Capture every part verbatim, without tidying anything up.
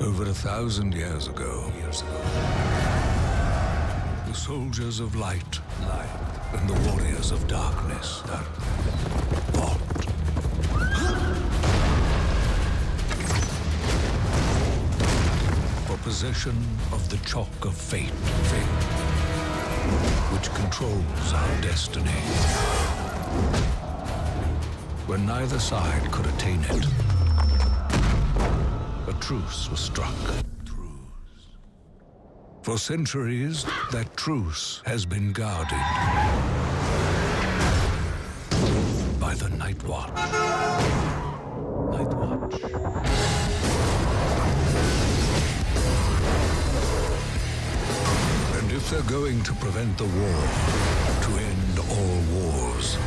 Over a thousand years ago, years ago, the soldiers of light, light, and the warriors of darkness, darkness, fought. For possession of the chalk of fate, fate, which controls our destiny. When neither side could attain it, a truce was struck. Truce. For centuries, that truce has been guarded by the Night Watch. Night Watch. And if they're going to prevent the war, to end all wars,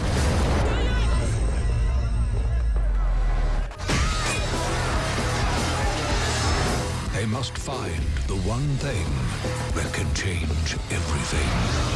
they must find the one thing that can change everything.